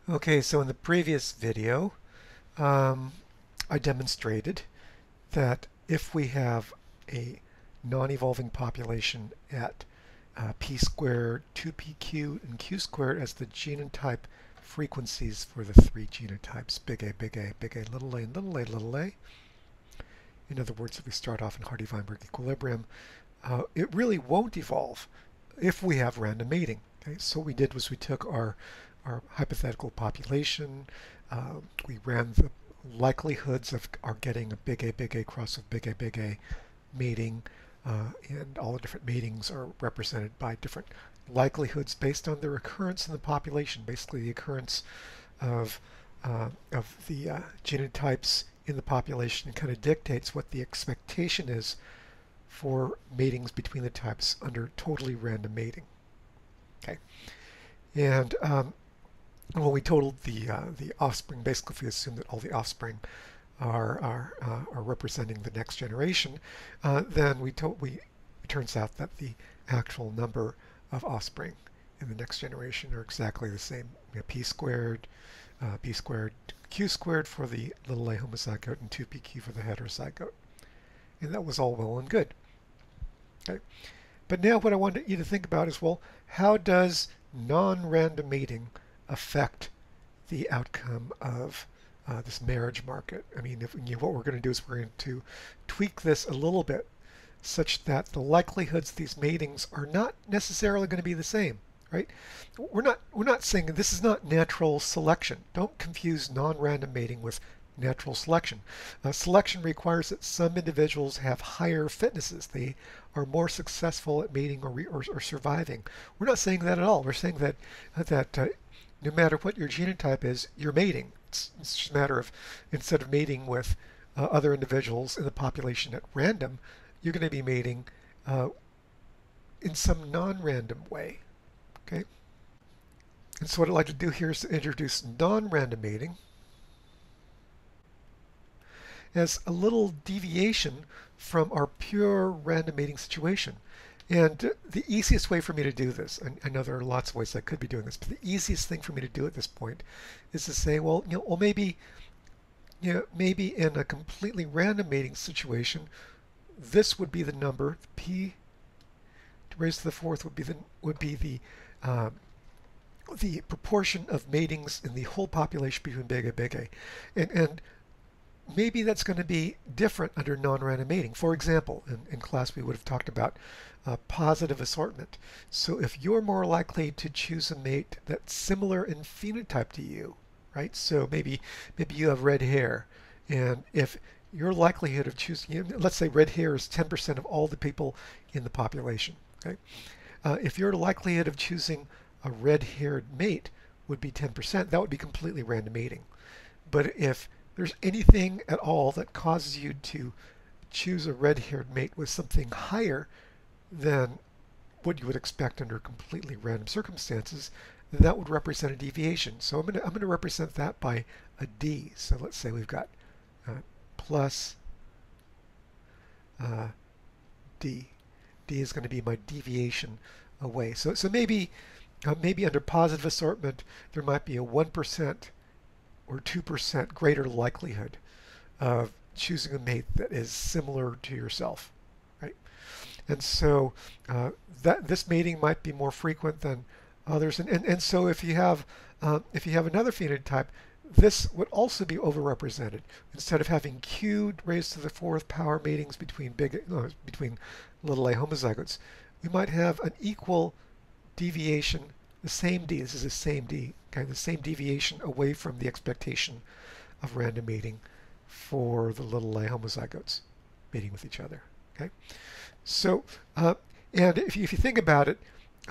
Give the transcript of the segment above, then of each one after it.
Okay, so in the previous video, I demonstrated that if we have a non-evolving population at p squared, 2pq, and q squared as the genotype frequencies for the three genotypes, big A, big A, big A, little a, and little a, little a. In other words, if we start off in Hardy-Weinberg equilibrium, it really won't evolve if we have random mating. Okay, so what we did was we took our hypothetical population, we ran the likelihoods of our getting a big A cross of big A mating, and all the different matings are represented by different likelihoods based on their occurrence in the population, basically the occurrence of, the genotypes in the population kind of dictates what the expectation is for matings between the types under totally random mating. Okay, and when we totaled the offspring, basically if we assume that all the offspring are representing the next generation, then it turns out that the actual number of offspring in the next generation are exactly the same. We have p squared, q squared for the little a homozygote, and 2pq for the heterozygote. And that was all well and good. Okay. But now what I want you to think about is, well, how does non-random mating affect the outcome of this marriage market? I mean, what we're going to do is we're going to tweak this a little bit such that the likelihoods of these matings are not necessarily going to be the same, right? We're not saying this is not natural selection. Don't confuse non-random mating with natural selection. Selection requires that some individuals have higher fitnesses. They are more successful at mating or surviving. We're not saying that at all. We're saying that no matter what your genotype is, you're mating. It's just a matter of, instead of mating with other individuals in the population at random, you're going to be mating in some non-random way. Okay? And so what I'd like to do here is to introduce non-random mating as a little deviation from our pure random mating situation. And the easiest way for me to do this, I know there are lots of ways I could be doing this, but the easiest thing for me to do at this point is to say, well, maybe in a completely random mating situation, this would be the number. P raised to the fourth would be the proportion of matings in the whole population between big A, and maybe that's going to be different under non-random mating. For example, in class we would have talked about positive assortment. So if you're more likely to choose a mate that's similar in phenotype to you, right? So maybe you have red hair, and if your likelihood of choosing, let's say red hair is 10% of all the people in the population, okay? If your likelihood of choosing a red-haired mate would be 10%, that would be completely random mating. But if there's anything at all that causes you to choose a red-haired mate with something higher than what you would expect under completely random circumstances, that would represent a deviation. So I'm going to represent that by a D. So let's say we've got plus D. D is going to be my deviation away. So maybe under positive assortment there might be a 1% or 2% greater likelihood of choosing a mate that is similar to yourself, right? And so this mating might be more frequent than others, and so if you have another phenotype, this would also be overrepresented. Instead of having q raised to the fourth power matings between little a homozygotes, we might have an equal deviation, the same D. This is the same D, okay, the same deviation away from the expectation of random mating for the little a homozygotes mating with each other. Okay, so and if you think about it,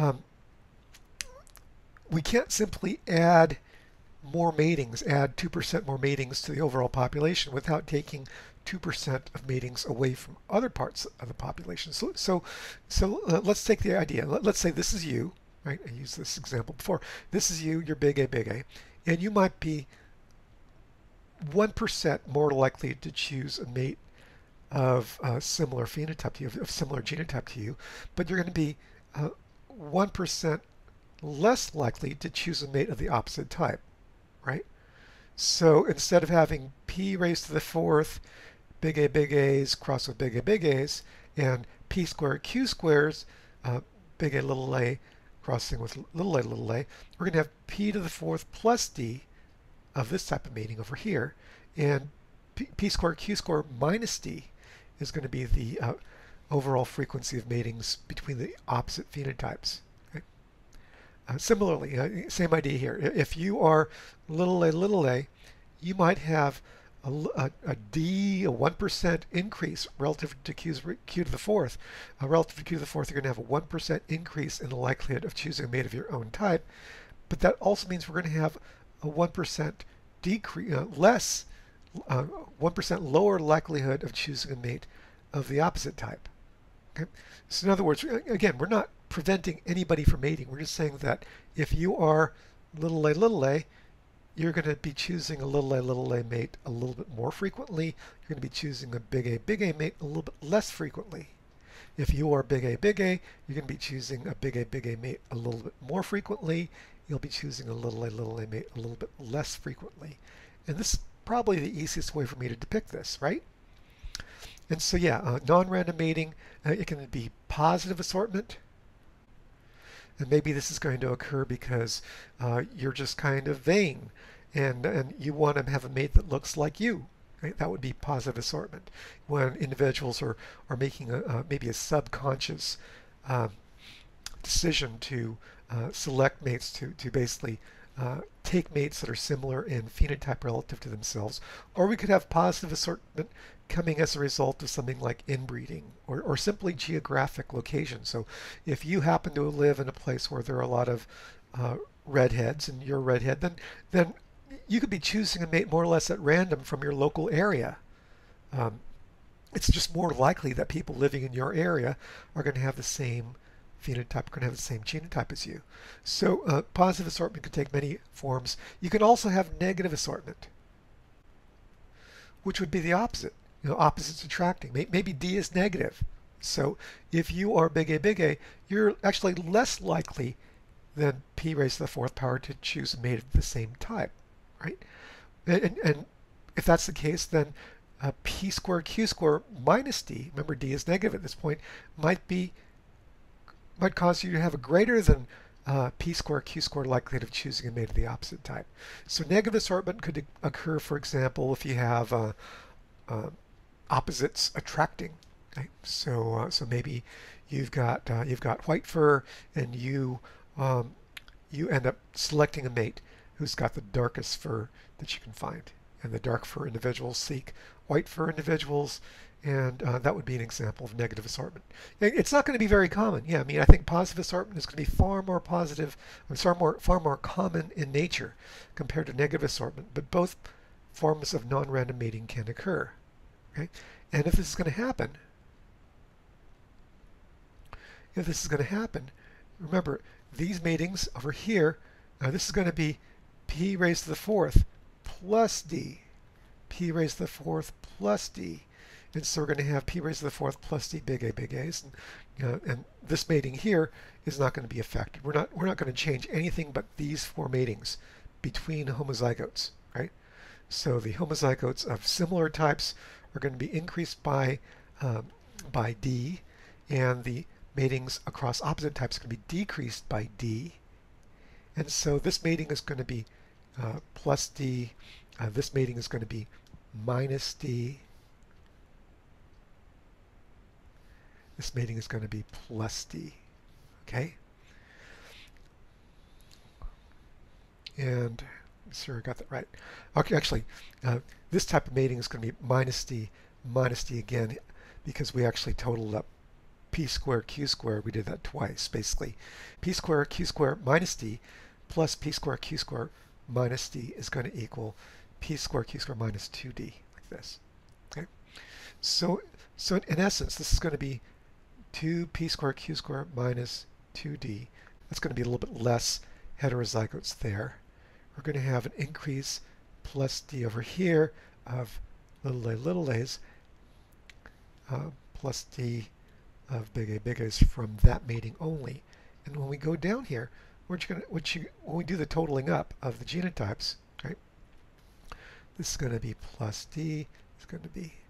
we can't simply add more matings, add 2% more matings to the overall population without taking 2% of matings away from other parts of the population. So let's take the idea. Let's say this is you, right? I used this example before. This is you, you're big A, and you might be 1% more likely to choose a mate of similar phenotype to you, of similar genotype to you, but you're going to be 1% less likely to choose a mate of the opposite type. right? So instead of having p raised to the fourth, big A's cross with big A's, and p squared q squares, big A little a crossing with little a, we're going to have p to the fourth plus d of this type of mating over here, and p squared q squared minus d is going to be the overall frequency of matings between the opposite phenotypes. Okay? Similarly, same idea here. If you are little a, you might have a 1% increase relative to q to the fourth. Relative to q to the fourth, you're going to have a 1% increase in the likelihood of choosing a mate of your own type. But that also means we're going to have a 1% decrease, 1% lower likelihood of choosing a mate of the opposite type. Okay? So in other words, again, we're not preventing anybody from mating. We're just saying that if you are little a, you're going to be choosing a little a mate a little bit more frequently. You're going to be choosing a big A mate a little bit less frequently. If you are big A, you're going to be choosing a big A mate a little bit more frequently. You'll be choosing a little a mate a little bit less frequently. And this is probably the easiest way for me to depict this, right? And so yeah, non-random mating, it can be positive assortment. And maybe this is going to occur because you're just kind of vain and you want to have a mate that looks like you. Right? That would be positive assortment. When individuals are making maybe a subconscious decision to select mates to basically take mates that are similar in phenotype relative to themselves. Or we could have positive assortment coming as a result of something like inbreeding or simply geographic location. So if you happen to live in a place where there are a lot of redheads and you're a redhead, then you could be choosing a mate more or less at random from your local area. It's just more likely that people living in your area are going to have the same phenotype, are going to have the same genotype as you. So positive assortment can take many forms. You can also have negative assortment, which would be the opposite. Opposites attracting. Maybe D is negative. So if you are big A, you're actually less likely than p raised to the fourth power to choose a mate of the same type, right? And if that's the case, then p squared q squared minus d, remember d is negative at this point, might cause you to have a greater than p squared q squared likelihood of choosing a mate of the opposite type. So negative assortment could occur, for example, if you have opposites attracting. Okay? So maybe you've got white fur, and you end up selecting a mate who's got the darkest fur that you can find, and the dark fur individuals seek white fur individuals, and that would be an example of negative assortment. It's not going to be very common. Yeah, I mean, I think positive assortment is going to be far more common in nature compared to negative assortment, but both forms of non-random mating can occur. Okay? And if this is going to happen, remember, these matings over here, this is going to be p raised to the fourth plus d, p raised to the fourth plus d. And so we're going to have p raised to the fourth plus d big A's. And this mating here is not going to be affected. We're not going to change anything but these four matings between homozygotes, right? So the homozygotes of similar types are going to be increased by d, and the matings across opposite types are going to be decreased by d. And so this mating is going to be plus d. This mating is going to be minus d. This mating is going to be plus d. Okay? And I'm sure I got that right. Okay, actually, this type of mating is going to be minus d again, because we actually totaled up p squared q squared. We did that twice, basically. P squared q squared minus d plus p squared q squared minus d is going to equal p squared q squared minus 2d, like this. Okay? So in essence, this is going to be 2p squared q squared minus 2d. That's going to be a little bit less heterozygotes there. We're going to have an increase plus d over here of little a's plus d of big A's from that mating only. And when we go down here, when we do the totaling up of the genotypes, right, This is going to be plus D. It's going to be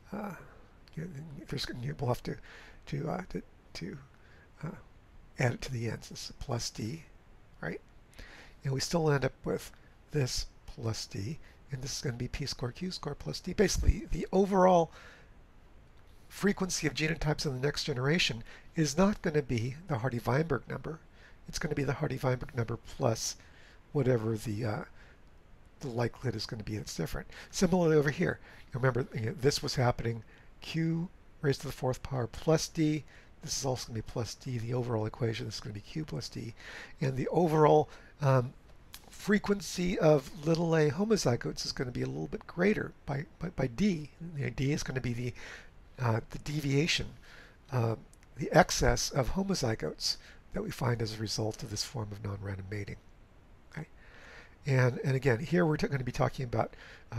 we'll have to add it to the ends. This is plus D, right? And we still end up with this plus D, and this is going to be P squared Q squared plus D. Basically, the overall frequency of genotypes in the next generation is not going to be the Hardy-Weinberg number. It's going to be the Hardy-Weinberg number plus whatever the likelihood is going to be that's different. Similarly over here, remember this was happening Q raised to the fourth power plus D. This is also going to be plus D. The overall equation, this is going to be Q plus D. And the overall frequency of little a homozygotes is going to be a little bit greater by D. D is going to be the deviation, the excess of homozygotes that we find as a result of this form of non-random mating. Okay? And again, here we're going to be talking about,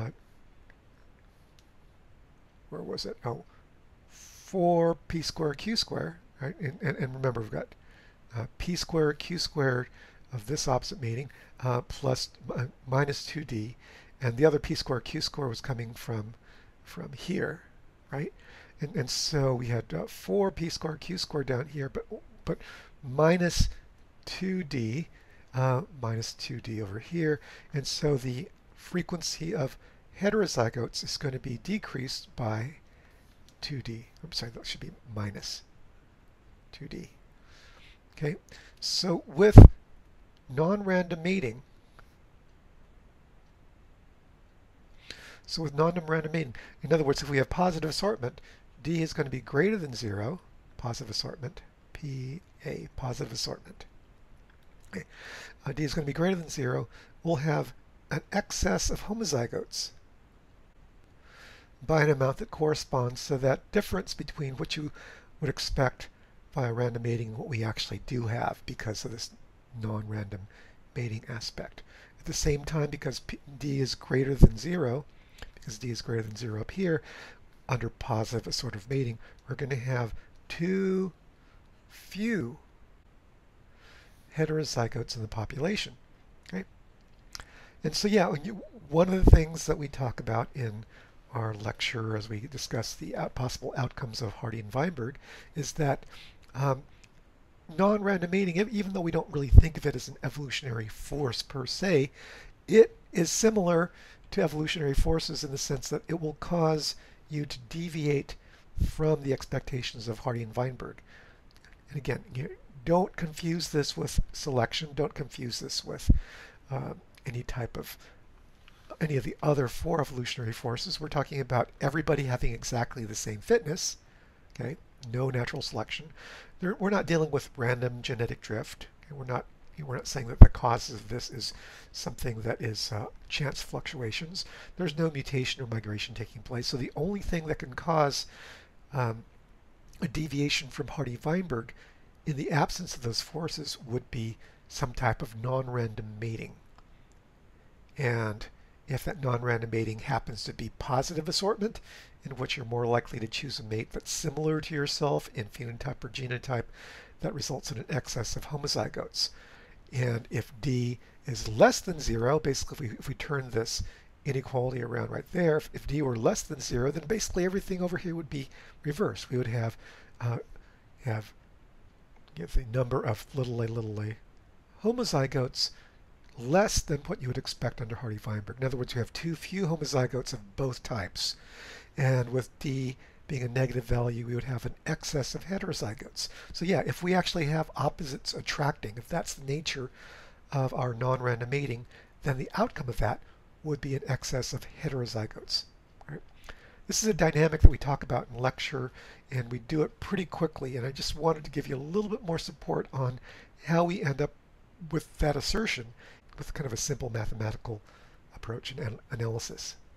where was it? Oh, 4p squared q squared, right? And remember, we've got p squared q squared of this opposite mating plus minus 2d, and the other p squared q squared was coming from here, right? And so we had 4p squared q squared down here, but minus 2d over here, and so the frequency of heterozygotes is going to be decreased by 2d. I'm sorry, that should be minus 2d. Okay, so with non-random mating, in other words, if we have positive assortment, D is going to be greater than 0, positive assortment, PA, positive assortment. Okay. D is going to be greater than 0. We'll have an excess of homozygotes by an amount that corresponds to that difference between what you would expect by a random mating and what we actually do have because of this non-random mating aspect. At the same time, because D is greater than 0, because D is greater than 0 up here, under positive assortative mating, we're going to have too few heterozygotes in the population. Okay? And so yeah, one of the things that we talk about in our lecture as we discuss the possible outcomes of Hardy and Weinberg is that non-random mating, even though we don't really think of it as an evolutionary force per se, it is similar to evolutionary forces in the sense that it will cause you to deviate from the expectations of Hardy and Weinberg. And again, don't confuse this with selection. Don't confuse this with any of the other 4 evolutionary forces. We're talking about everybody having exactly the same fitness. Okay, no natural selection. We're not dealing with random genetic drift. Okay? We're not saying that the cause of this is something that is chance fluctuations. There's no mutation or migration taking place. So the only thing that can cause a deviation from Hardy-Weinberg in the absence of those forces would be some type of non-random mating. And if that non-random mating happens to be positive assortment, in which you're more likely to choose a mate that's similar to yourself in phenotype or genotype, that results in an excess of homozygotes. And if D is less than 0, basically if we turn this inequality around right there, if D were less than 0, then basically everything over here would be reversed. We would have the number of little a homozygotes less than what you would expect under Hardy-Weinberg. In other words, you have too few homozygotes of both types. And with D being a negative value, we would have an excess of heterozygotes. So yeah, if we actually have opposites attracting, if that's the nature of our non-random mating, then the outcome of that would be an excess of heterozygotes. Right? This is a dynamic that we talk about in lecture, and we do it pretty quickly, and I just wanted to give you a little bit more support on how we end up with that assertion with kind of a simple mathematical approach and analysis.